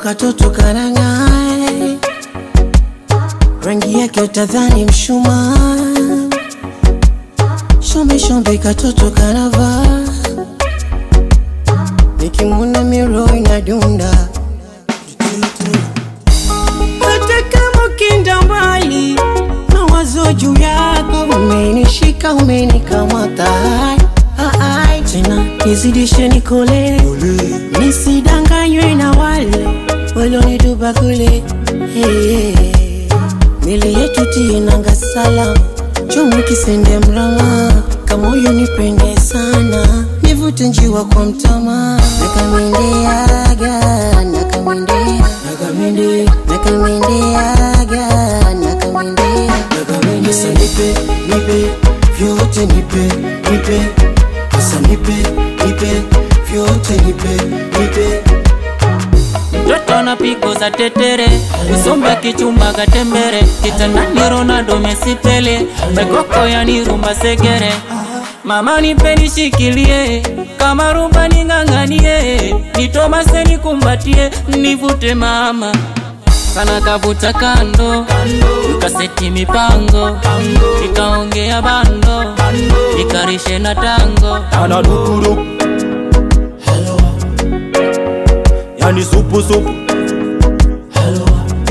katoto karangai, rangi yake utadhani mshumaa. Shombe shombe katoto kanava, nikimwona miro inadunda. Hata kama ukienda mbali, mawazo juu yako umenishika, umenikamata. Tena nizidishe nikole, nisidanganywe na wale walionitupa kule. Mili yetu tie nanga salama, chomu kisende mrama. Kama huyu nipende sana, nivute njiwa kwa mtama. Nakamendeaga, nakamendea, nakamendeaga, nakamendea. Asa nipe, nipe, vyote nipe, nipe. Asa nipe, nipe, vyote nipe, nipe. Mtoto na pigo za tetere, usomba kichumba gatembere. Kitandani Ronaldo Messi Pele, Bekoko ya ni rumba segere. Mama nipe nishikilie, kama rumba ninganganie. Nitomase nikumbatie, nivute mama. Sana kavuta kando, ukaseti mipango, nikaongea bando, nikarishe na tango. Anadukuru, Hello, yani supu supu. hello.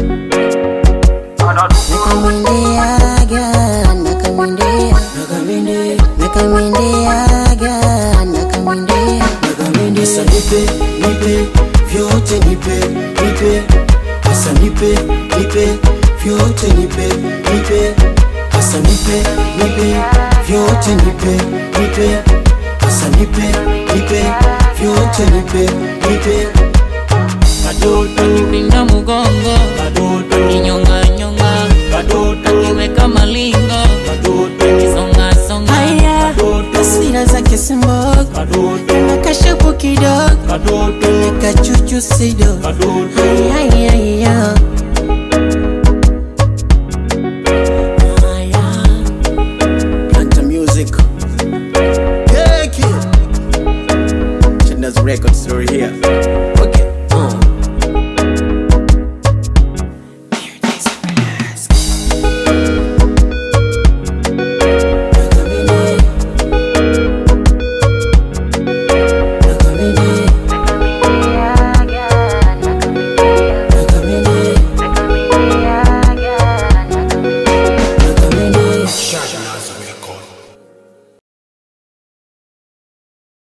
Nakamendeaga, nakamendea, nakamendeaga, nakamendea. Asa nipe, nipe, vyote nipe, nipe. Asa nipe, nipe, vyote nipe, nipe. Asa nipe, nipe, vyote nipe, nipe. Asa nipe, nipe, vyote nipe, nipe. Kadoto, Pinda mugongo, kadoto, ninyonga nyonga, kadoto, niweka malingo, kadoto, kisonga songa. Haya, taswira zake simbogo, kadoto, nakashapu kidogo, kadoto, nakachuchu sido. kadoto.